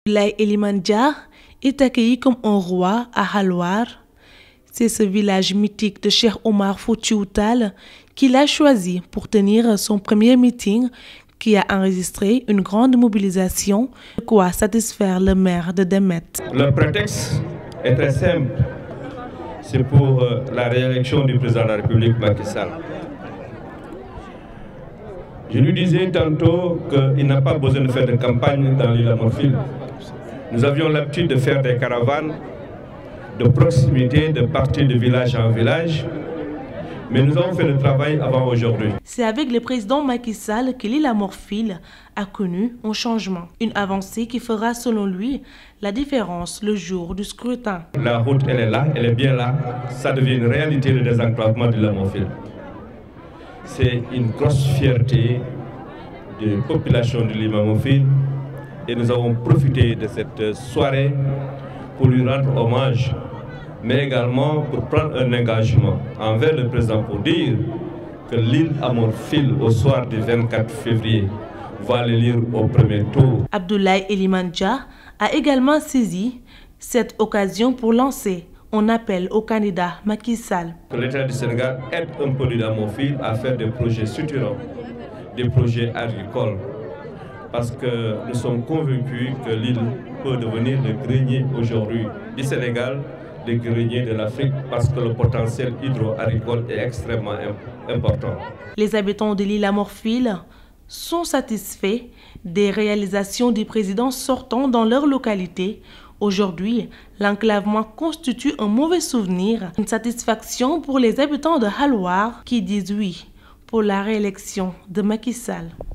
Abdoulaye Elimane Dia est accueilli comme un roi à Halwar. C'est ce village mythique de Cheikh Omar Foutiyou Tall qu'il a choisi pour tenir son premier meeting qui a enregistré une grande mobilisation, de quoi satisfaire le maire de Demet. Le prétexte est très simple, c'est pour la réélection du président de la République Macky Sall. Je lui disais tantôt qu'il n'a pas besoin de faire de campagne dans l'île Amorphile. Nous avions l'habitude de faire des caravanes de proximité, de partir de village en village, mais nous avons fait le travail avant aujourd'hui. C'est avec le président Macky Sall que l'île Amorphile a connu un changement, une avancée qui fera selon lui la différence le jour du scrutin. La route, elle est là, elle est bien là, ça devient une réalité le désenclavement de l'île Amorphile. C'est une grosse fierté de la population de l'île Amorphile et nous avons profité de cette soirée pour lui rendre hommage, mais également pour prendre un engagement envers le président pour dire que l'île Amorphile au soir du 24 février va l'élire au premier tour. Abdoulaye Elimane Dia a également saisi cette occasion pour lancer un appel au candidat Macky Sall. Que l'État du Sénégal aide un peu l'île Amorphile à faire des projets structurants, des projets agricoles, parce que nous sommes convaincus que l'île peut devenir le grenier aujourd'hui du Sénégal, le grenier de l'Afrique, parce que le potentiel hydro-agricole est extrêmement important. Les habitants de l'île Amorphile sont satisfaits des réalisations du président sortant dans leur localité. Aujourd'hui, l'enclavement constitue un mauvais souvenir, une satisfaction pour les habitants de Halwar qui disent oui pour la réélection de Macky Sall.